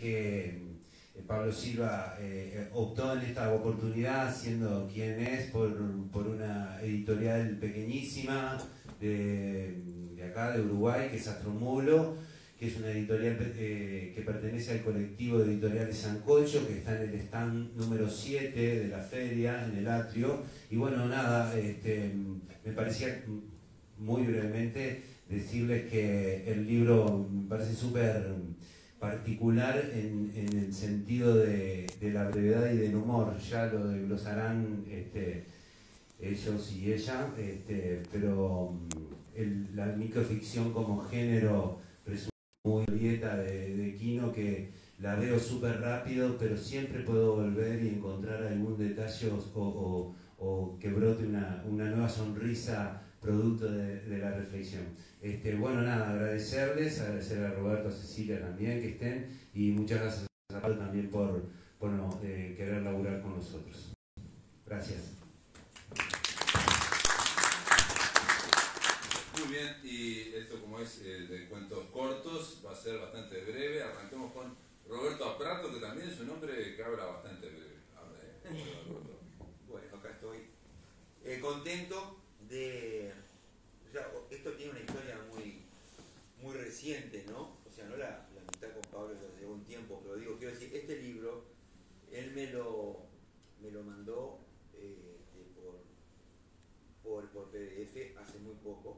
que Pablo Silva optó en esta oportunidad, siendo quien es, por una editorial pequeñísima de acá, de Uruguay, que es Astromulo, que es una editorial que pertenece al colectivo de editoriales Sancocho, que está en el stand número 7 de la feria, en el atrio. Y bueno, nada, me parecía muy brevemente decirles que el libro me parece súper particular en el sentido de la brevedad y del humor. Ya lo desglosarán ellos y ella, pero la microficción como género resulta muy dieta de Quino, que la veo súper rápido, pero siempre puedo volver y encontrar algún detalle o que brote una nueva sonrisa producto de la reflexión. Bueno, nada, agradecerles, agradecer a Roberto, a Cecilia también que estén, y muchas gracias a Pablo también por querer laburar con nosotros. Gracias. Muy bien, y esto, como es de cuentos cortos, va a ser bastante breve. Arranquemos con Roberto Aprato, que también es un hombre que habla bastante breve. Bueno, acá estoy contento de... O sea, esto tiene una historia muy reciente, ¿no? O sea, no la mitad con Pablo ya llevó un tiempo, pero digo, quiero decir, este libro, él me lo mandó por PDF hace muy poco,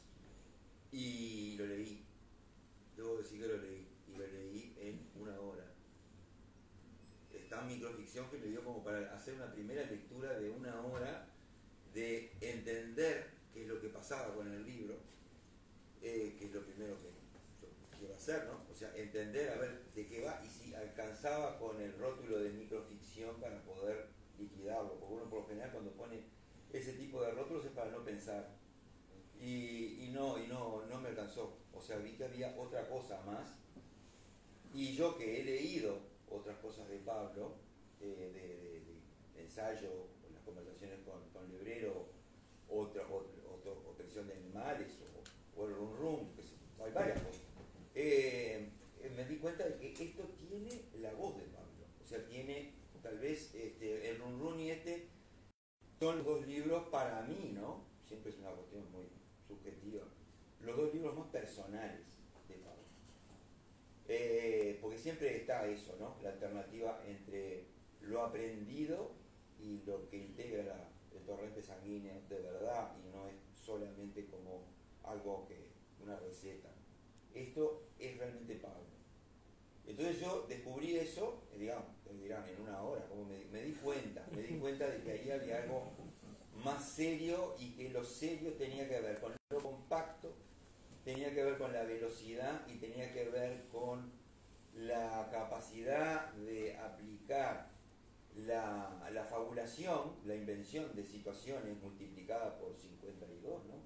y lo leí. Debo decir que lo leí, y lo leí en una hora. Esta microficción que me dio como para hacer una primera lectura de una hora, de entender qué es lo que pasaba con el libro, que es lo primero que yo quiero hacer, ¿no? O sea, entender a ver de qué va y si alcanzaba con el rótulo de microficción para poder liquidarlo, porque uno por lo general cuando pone ese tipo de rótulos es para no pensar, y no me alcanzó. O sea, vi que había otra cosa más, y yo que he leído otras cosas de Pablo, de ensayo, las conversaciones con Lebrero, otra edición de animales, o el Run Run, hay varias cosas. Me di cuenta de que esto tiene la voz de Pablo. O sea, tiene tal vez el Run Run y son los dos libros para mí, ¿no? Siempre es una cuestión muy subjetiva. Los dos libros más personales de Pablo. Porque siempre está eso, ¿no? La alternativa entre lo aprendido y lo que integra el torrente sanguíneo de verdad, y no es solamente como algo una receta. Esto es realmente Pablo. Entonces yo descubrí eso, digamos, dirán en una hora, como me di cuenta de que ahí había algo más serio, y que lo serio tenía que ver con lo compacto, tenía que ver con la velocidad, y tenía que ver con la capacidad de aplicar la fabulación, la invención de situaciones multiplicada por 52, ¿no?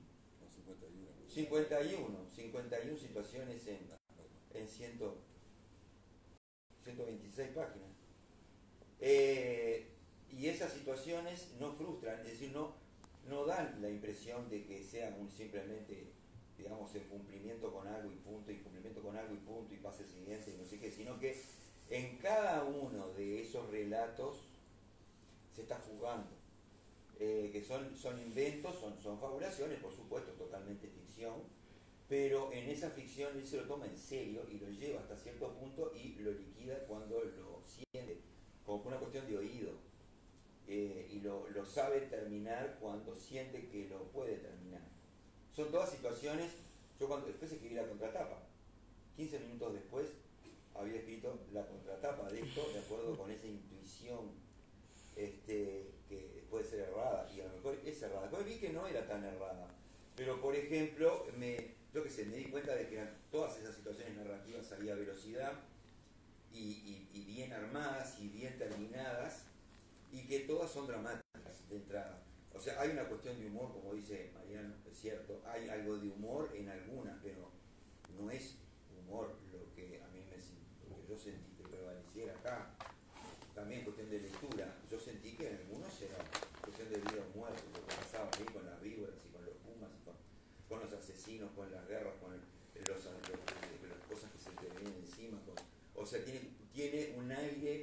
51 situaciones en 126 páginas. Y esas situaciones no frustran, es decir, no dan la impresión de que sea simplemente, digamos, el cumplimiento con algo y punto, y cumplimiento con algo y punto, y pase el siguiente, y no sé qué, sino que en cada uno de esos relatos se está jugando, que son inventos, son fabulaciones, por supuesto, totalmente ficción, pero en esa ficción él se lo toma en serio y lo lleva hasta cierto punto y lo liquida cuando lo siente, como una cuestión de oído, y lo sabe terminar cuando siente que lo puede terminar. Son todas situaciones. Yo después escribí la contratapa, 15 minutos después había escrito la contratapa de esto, de acuerdo con esa intuición que puede ser errada, y a lo mejor es errada. Después vi que no era tan errada, pero por ejemplo, me di cuenta de que en todas esas situaciones narrativas había velocidad, y bien armadas y bien terminadas, y que todas son dramáticas de entrada. O sea, hay una cuestión de humor, como dice Mariano, es cierto, hay algo de humor en algunas, pero no es humor lo que a mí lo que yo sentí que prevaleciera acá. También cuestión de lectura, yo sentí que en algunos era cuestión de vida o muerte, lo que pasaba ahí con las víboras y con los pumas, y con los asesinos, con las guerras, con las cosas que se te venían encima, O sea, tiene un aire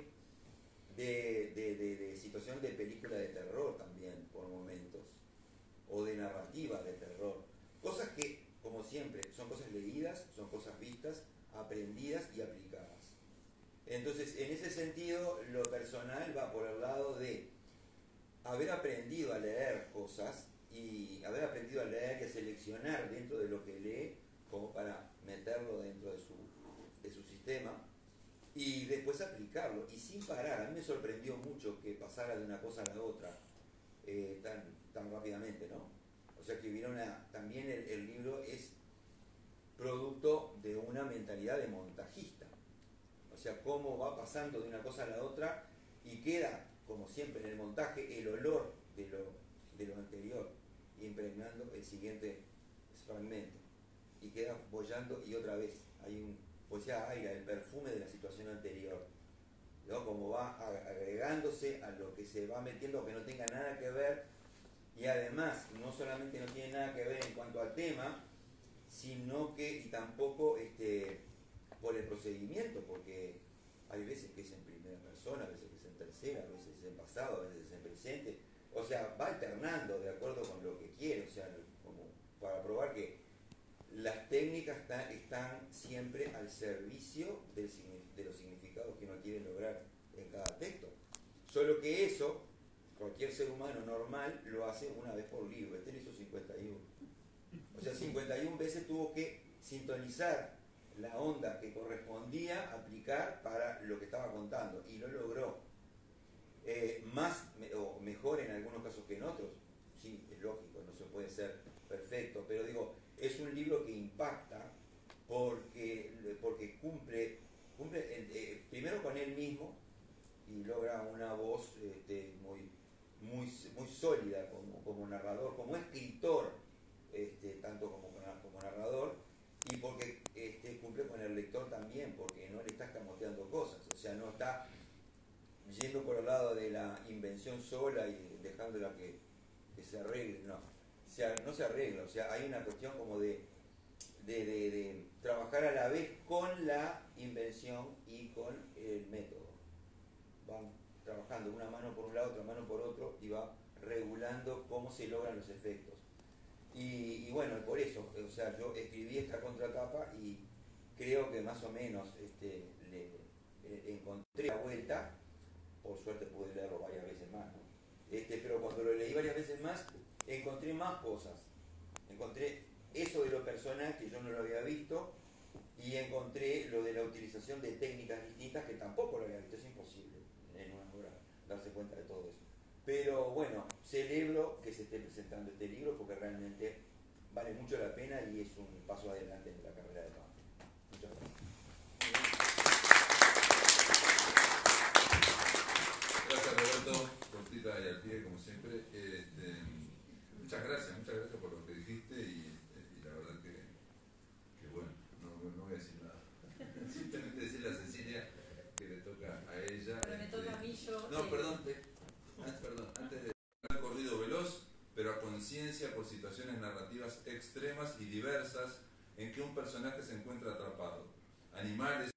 de situación de película de terror también, por momentos, o de narrativa de terror. Cosas que, como siempre, son cosas leídas, son cosas vistas, aprendidas y aplicadas. Entonces, en ese sentido, lo personal va por el lado de haber aprendido a leer cosas y haber aprendido a leer y a seleccionar dentro de lo que lee como para meterlo dentro de su sistema y después aplicarlo y sin parar. A mí me sorprendió mucho que pasara de una cosa a la otra tan rápidamente, ¿no? O sea que también el libro es producto de una mentalidad de montajista. O sea, cómo va pasando de una cosa a la otra y queda, como siempre en el montaje, el olor de lo anterior, impregnando el siguiente fragmento. Y queda bollando y otra vez hay poesía aire, el perfume de la situación anterior, ¿no? Como va agregándose a lo que se va metiendo que no tenga nada que ver, y además no solamente no tiene nada que ver en cuanto al tema, sino que y tampoco por el procedimiento, porque hay veces que es en primera persona, a veces que es en tercera, a veces es en pasado, a veces es en presente, o sea, va alternando de acuerdo con lo que quiere, o sea, como para probar que las técnicas están siempre al servicio de los significados que uno quiere lograr en cada texto. Solo que eso, cualquier ser humano normal lo hace una vez por libro. Este lo hizo 51. O sea, 51 veces tuvo que sintonizar la onda que correspondía aplicar para lo que estaba contando. Y lo logró. O mejor en algunos casos que en otros. Sí, es lógico, no se puede ser perfecto. Pero digo, es un libro que impacta porque cumple primero con él mismo y logra una voz muy sólida como narrador, como escritor, tanto como narrador, y porque cumple con el lector también, porque no le está escamoteando cosas, o sea, no está yendo por el lado de la invención sola y dejándola que se arregle, no. O sea, no se arregla, o sea, hay una cuestión como de trabajar a la vez con la invención y con el método. Van trabajando una mano por un lado, otra mano por otro, y va regulando cómo se logran los efectos. Y bueno, por eso, o sea, yo escribí esta contratapa y creo que más o menos le encontré la vuelta. Por suerte pude leerlo varias veces más, ¿no? Pero cuando lo leí varias veces más, encontré más cosas. Encontré eso de lo personal que yo no lo había visto, y encontré lo de la utilización de técnicas distintas que tampoco lo había visto. Es imposible en una hora darse cuenta de todo eso. Pero bueno, celebro que se esté presentando este libro porque realmente vale mucho la pena y es un paso adelante en la carrera de Pablo. Muchas gracias. Gracias, Roberto, cortita y al pie como siempre. Muchas gracias por lo que dijiste y la verdad que bueno, no voy a decir nada. Simplemente decirle a Cecilia que le toca a ella. Pero me toca a mí, yo. No, perdón, antes de un recorrido veloz, pero a conciencia por situaciones narrativas extremas y diversas en que un personaje se encuentra atrapado. Animales,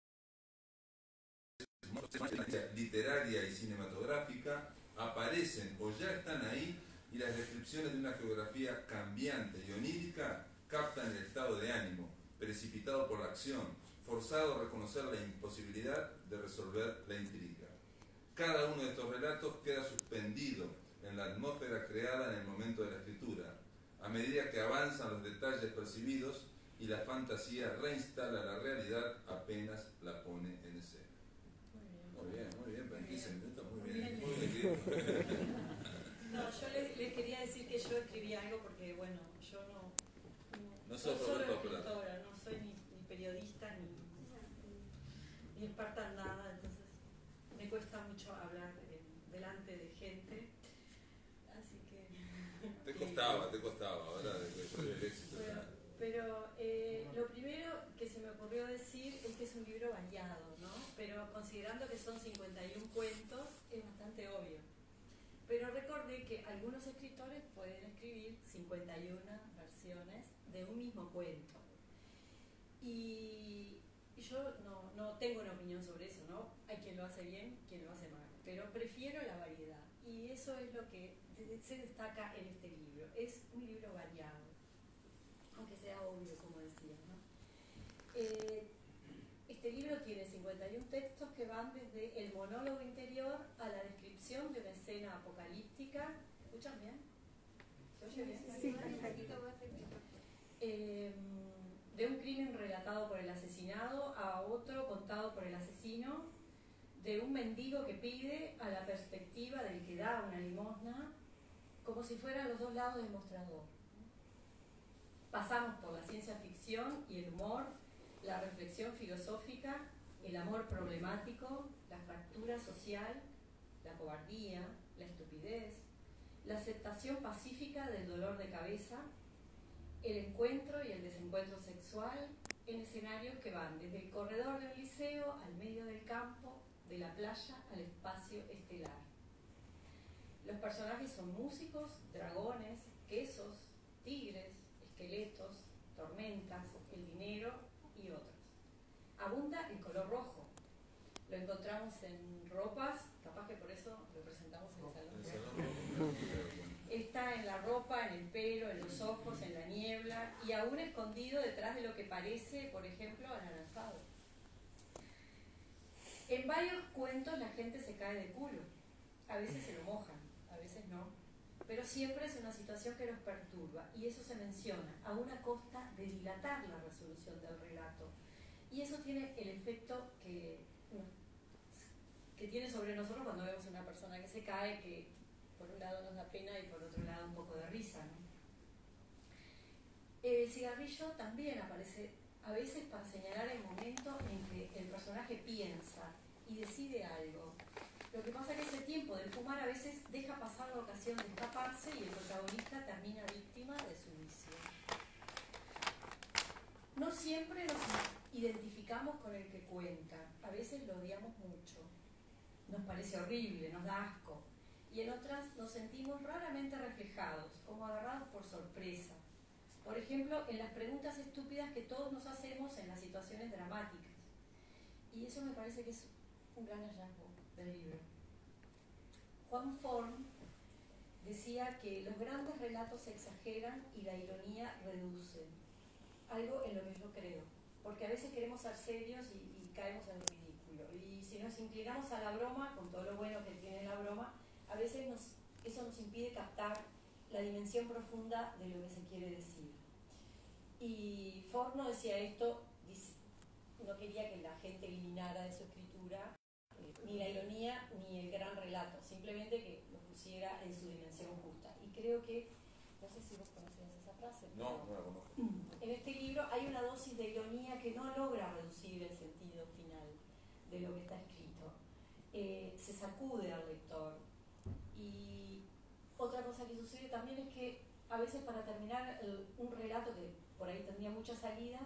literaria y cinematográfica aparecen o ya están ahí, y las descripciones de una geografía cambiante y onírica captan el estado de ánimo, precipitado por la acción, forzado a reconocer la imposibilidad de resolver la intriga. Cada uno de estos relatos queda suspendido en la atmósfera creada en el momento de la escritura, a medida que avanzan los detalles percibidos y la fantasía reinstala la realidad apenas la pone en escena. Muy bien, 15 minutos, muy bien. No, yo les quería decir que yo escribí algo porque, bueno, yo no sos soy Roberto escritora, no soy ni periodista ni experta en nada, entonces me cuesta mucho hablar delante de gente, así que... Te costaba, ahora después del éxito. Pero lo primero que se me ocurrió decir es que es un libro variado, ¿no? Pero considerando que son 51 cuentos, es bastante obvio. Pero recordé que algunos escritores pueden escribir 51 versiones de un mismo cuento. Y yo yo no tengo una opinión sobre eso, ¿no? Hay quien lo hace bien, quien lo hace mal, pero prefiero la variedad y eso es lo que se destaca en este libro. Es un libro variado, aunque sea obvio, como decía, ¿no? Este libro tiene 51 textos que van desde el monólogo interior a la descripción de una escena apocalíptica. ¿Escuchan bien? ¿Se oye bien? Sí, perfecto. De un crimen relatado por el asesinado a otro contado por el asesino, de un mendigo que pide a la perspectiva del que da una limosna, como si fueran los dos lados del mostrador. Pasamos por la ciencia ficción y el humor, la reflexión filosófica, el amor problemático, la fractura social, la cobardía, la estupidez, la aceptación pacífica del dolor de cabeza, el encuentro y el desencuentro sexual en escenarios que van desde el corredor del liceo al medio del campo, de la playa al espacio estelar. Los personajes son músicos, dragones, quesos, tigres, esqueletos, tormentas, el dinero y otros. Abunda el color rojo. Lo encontramos en ropas, capaz que por eso lo presentamos en el salón. Está en la ropa, en el pelo, en los ojos, en la niebla y aún escondido detrás de lo que parece, por ejemplo, anaranjado. En varios cuentos la gente se cae de culo. A veces se lo mojan, a veces no. Pero siempre es una situación que los perturba y eso se menciona a una costa de dilatar la resolución del relato. Y eso tiene el efecto que tiene sobre nosotros cuando vemos a una persona que se cae, que por un lado nos da pena y por otro lado un poco de risa, ¿no? El cigarrillo también aparece a veces para señalar el momento en que el personaje piensa y decide algo. Lo que pasa es que ese tiempo del fumar a veces deja pasar la ocasión de escaparse y el protagonista termina víctima de su vicio. No siempre nos identificamos con el que cuenta, a veces lo odiamos mucho, nos parece horrible, nos da asco, y en otras nos sentimos raramente reflejados, como agarrados por sorpresa. Por ejemplo, en las preguntas estúpidas que todos nos hacemos en las situaciones dramáticas. Y eso me parece que es un gran hallazgo del libro. Juan Forn decía que los grandes relatos se exageran y la ironía reduce. Algo en lo que yo creo. Porque a veces queremos ser serios y caemos en el ridículo. Y si nos inclinamos a la broma, con todo lo bueno que tiene la broma, a veces eso nos impide captar la dimensión profunda de lo que se quiere decir. Y Ford no decía esto, no quería que la gente eliminara de su escritura ni la ironía ni el gran relato, simplemente que lo pusiera en su dimensión justa. Y creo que, no sé si vos conocías esa frase. No, no la conozco. En este libro hay una dosis de ironía que no logra reducir el sentido final de lo que está escrito. Se sacude al lector. Y otra cosa que sucede también es que a veces para terminar un relato que por ahí tendría muchas salidas,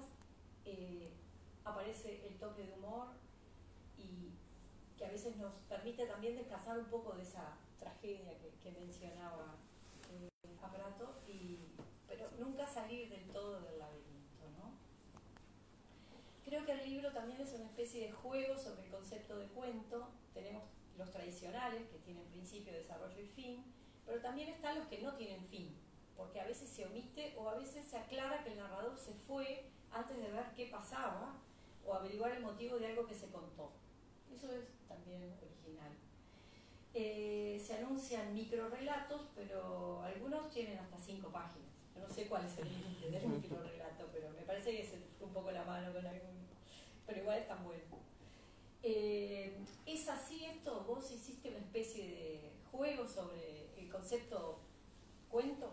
aparece el toque de humor y que a veces nos permite también descansar un poco de esa tragedia que mencionaba Aprato, pero nunca salir del todo del laberinto, ¿no? Creo que el libro también es una especie de juego sobre el concepto de cuento. Tenemos los tradicionales, que tienen principio, desarrollo y fin, pero también están los que no tienen fin, porque a veces se omite o a veces se aclara que el narrador se fue antes de ver qué pasaba o averiguar el motivo de algo que se contó. Eso es también original. Se anuncian microrelatos, pero algunos tienen hasta 5 páginas. Yo no sé cuál es el límite del microrelato, pero me parece que se fue un poco la mano con algunos. Pero igual están buenos. ¿Es así esto? ¿Vos hiciste una especie de juego sobre el concepto cuento?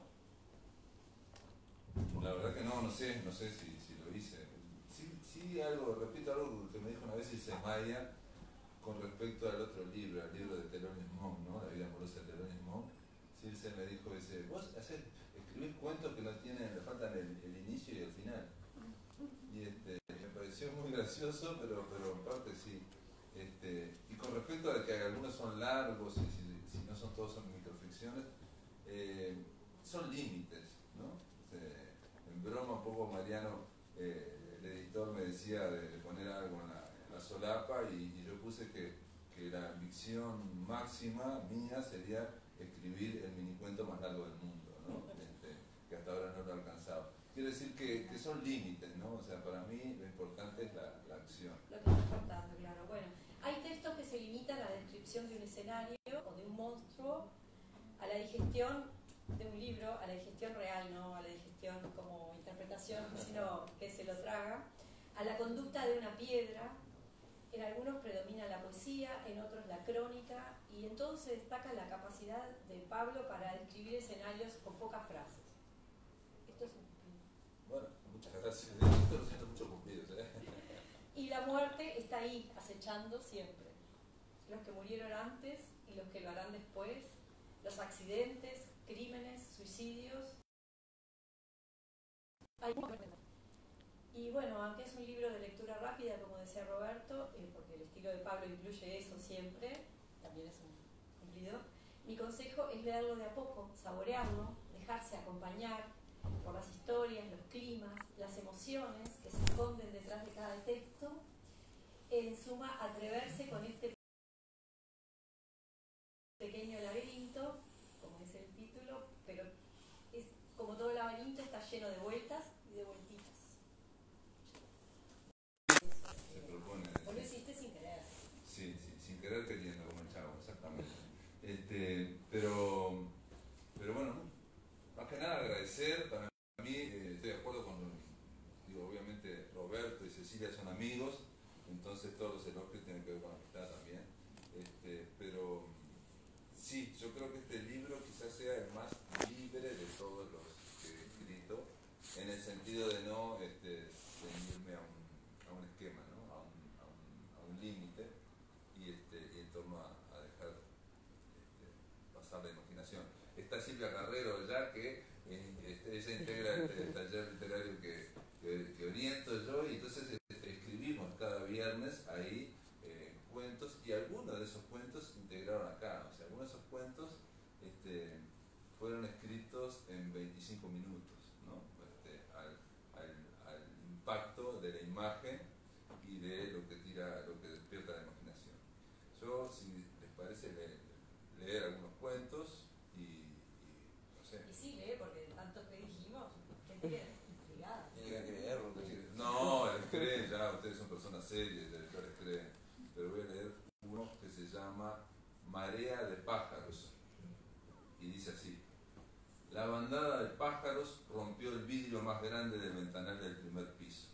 La verdad que no sé si lo hice. Sí repito algo que me dijo una vez Ilse Maya con respecto al otro libro, al libro de Thelonious Monk, ¿no? La vida amorosa de Thelonious Monk. Ilse me dijo, vos escribís cuentos que no tienen, le faltan el inicio y el final. Y me pareció muy gracioso, pero en parte sí. Y con respecto a que algunos son largos y si no son todos son microficciones, son límites, ¿no? En broma un poco Mariano le editor me decía de poner algo en la solapa y yo puse que la ambición máxima mía sería escribir el minicuento más largo del mundo, ¿no? Que hasta ahora no lo he alcanzado. Quiero decir que son límites, ¿no? O sea, para mí lo importante es la acción. Lo que está faltando, claro. Bueno, hay textos que se limitan a la descripción de un escenario o de un monstruo, a la digestión de un libro, a la digestión real, no a la digestión como interpretación, sino que se lo traga, a la conducta de una piedra. En algunos predomina la poesía, en otros la crónica, y en todos se destaca la capacidad de Pablo para describir escenarios con pocas frases. Esto es un... Bueno, muchas gracias. Esto lo siento mucho cumplido, ¿eh? Y la muerte está ahí, acechando siempre. Los que murieron antes y los que lo harán después, los accidentes, crímenes, suicidios. Y bueno, aunque es un libro de lectura rápida, como decía Roberto, porque el estilo de Pablo incluye eso siempre, también es un cumplido, mi consejo es leerlo de a poco, saborearlo, dejarse acompañar por las historias, los climas, las emociones que se esconden detrás de cada texto. En suma, atreverse con este pequeño laberinto, como dice el título, pero es como todo laberinto, está lleno de vueltas y de vueltitas. Se propone. Vos lo hiciste sin querer. Sí, sin querer queriendo, como el chavo, exactamente. Pero bueno, más que nada agradecer. Para mí, estoy de acuerdo con, obviamente Roberto y Cecilia son amigos, entonces todos los elogios tienen que ver con amistad también. Pero sí, yo creo que este libro quizás sea el más libre de todos los que he escrito, en el sentido de no ceñirme a un esquema, ¿no? a un límite, y en torno a dejar pasar la imaginación. Está Silvia Carrero ya que ella integra el taller literario que oriento yo, y entonces escribimos cada viernes ahí cuentos, y algunos de esos cuentos integraron acá. O sea, algunos de esos cuentos fueron escritos en 25 minutos, ¿no? Al impacto de la imagen y de lo que despierta la imaginación. Yo, si les parece, leer algunos cuentos y no sé. Y sí, lee, porque de tanto que dijimos, que quede intrigada. No, les creen, ya ustedes son personas serias, ya les creen. Pero voy a leer uno que se llama Marea de pájaros, y dice así: la bandada de pájaros rompió el vidrio más grande del ventanal del primer piso.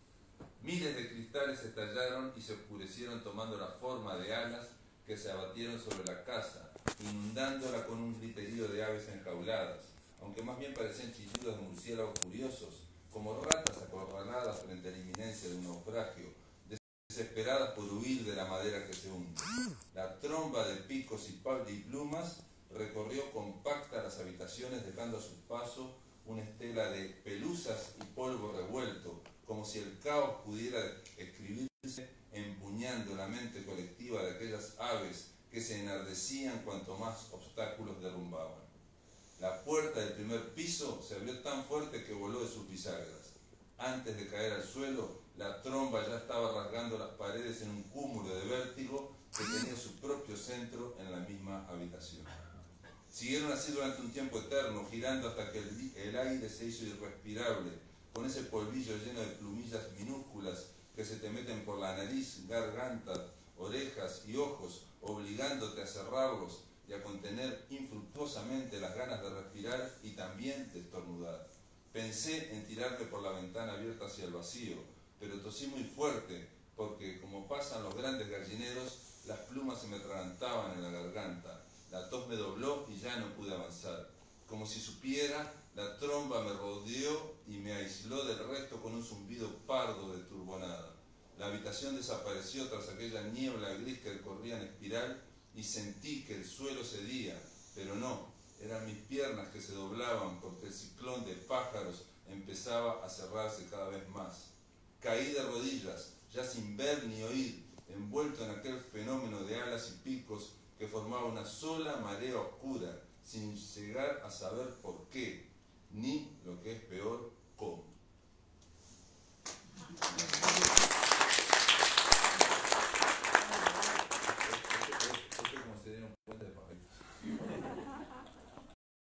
Miles de cristales estallaron y se oscurecieron, tomando la forma de alas que se abatieron sobre la casa, inundándola con un griterío de aves enjauladas, aunque más bien parecían chillidos de murciélagos curiosos, como ratas acorraladas frente a la inminencia de un naufragio, desesperadas por huir de la madera que se hunde. La tromba de picos y plumas recorrió compacta las habitaciones, dejando a su paso una estela de pelusas y polvo revuelto, como si el caos pudiera escribirse empuñando la mente colectiva de aquellas aves que se enardecían cuanto más obstáculos derrumbaban. La puerta del primer piso se abrió tan fuerte que voló de sus bisagras. Antes de caer al suelo, la tromba ya estaba rasgando las paredes en un cúmulo de vértigo que tenía su propio centro en la misma habitación. Siguieron así durante un tiempo eterno, girando hasta que el aire se hizo irrespirable, con ese polvillo lleno de plumillas minúsculas que se te meten por la nariz, garganta, orejas y ojos, obligándote a cerrarlos y a contener infructuosamente las ganas de respirar y también de estornudar. Pensé en tirarme por la ventana abierta hacia el vacío, pero tosí muy fuerte, porque, como pasan los grandes gallineros, las plumas se me atragantaban en la garganta. La tos me dobló y ya no pude avanzar. Como si supiera, la tromba me rodeó y me aisló del resto con un zumbido pardo de turbonada. La habitación desapareció tras aquella niebla gris que corría en espiral, y sentí que el suelo cedía, pero no, eran mis piernas que se doblaban porque el ciclón de pájaros empezaba a cerrarse cada vez más. Caí de rodillas, ya sin ver ni oír, envuelto en aquel fenómeno de alas y picos que formaba una sola marea oscura, sin llegar a saber por qué, ni, lo que es peor, cómo.